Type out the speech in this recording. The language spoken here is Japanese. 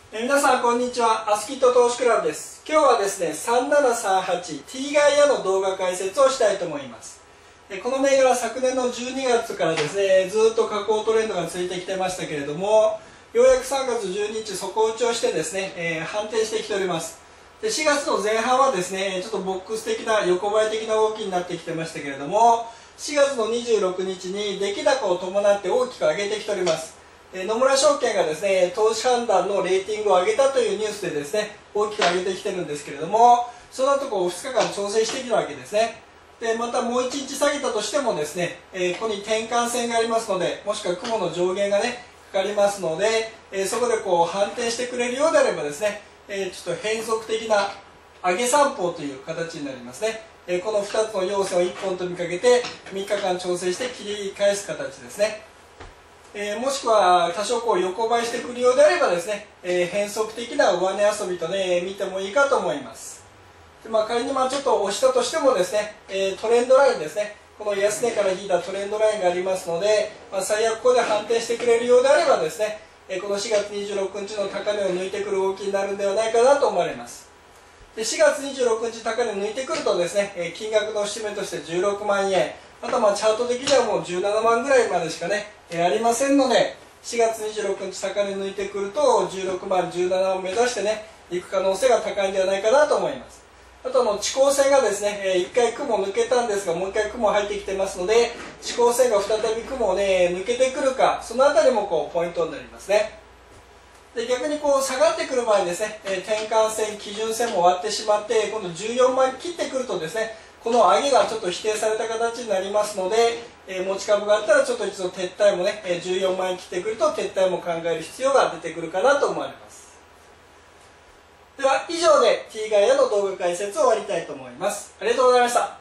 皆さんこんにちは。アスキット投資クラブです。今日はですね 3738T ガイアの動画解説をしたいと思います。この銘柄は昨年の12月からですねずっと下降トレンドがついてきてましたけれども、ようやく3月12日底打ちをしてですね、反転してきております。で4月の前半はですねちょっとボックス的な横ばい的な動きになってきてましたけれども、4月の26日に出来高を伴って大きく上げてきております。野村証券がですね投資判断のレーティングを上げたというニュースでですね大きく上げてきてるんですけれども、その後2日間調整してきたわけですね。でまたもう1日下げたとしてもですね、ここに転換線がありますので、もしくは雲の上限がねかかりますので、そこで反転してくれるようであればですね、ちょっと変則的な上げ散歩という形になりますね。この2つの要素を1本と見かけて3日間調整して切り返す形ですね。もしくは多少横ばいしてくるようであればですね、変則的な上値遊びとね見てもいいかと思います。で仮にちょっと押したとしてもですね、トレンドラインですね、この安値から引いたトレンドラインがありますので、最悪ここで反転してくれるようであればですね、この4月26日の高値を抜いてくる動きになるんではないかなと思われます。で4月26日高値を抜いてくるとですね、金額の節目として16万円、あとはチャート的にはもう17万ぐらいまでしかね、ありませんので、4月26日高値抜いてくると16万、17万を目指してねいく可能性が高いんではないかなと思います。あと遅高線がですね、1回雲抜けたんですが、もう1回雲入ってきてますので、遅高線が再び雲をね抜けてくるか、そのあたりもポイントになりますね。で逆に下がってくる場合ですね、転換線、基準線も割ってしまって、今度14万切ってくるとですね、この上げがちょっと否定された形になりますので、持ち株があったらちょっと一度撤退もね、14万円切ってくると撤退も考える必要が出てくるかなと思われます。では以上で T ガイアの動画解説を終わりたいと思います。ありがとうございました。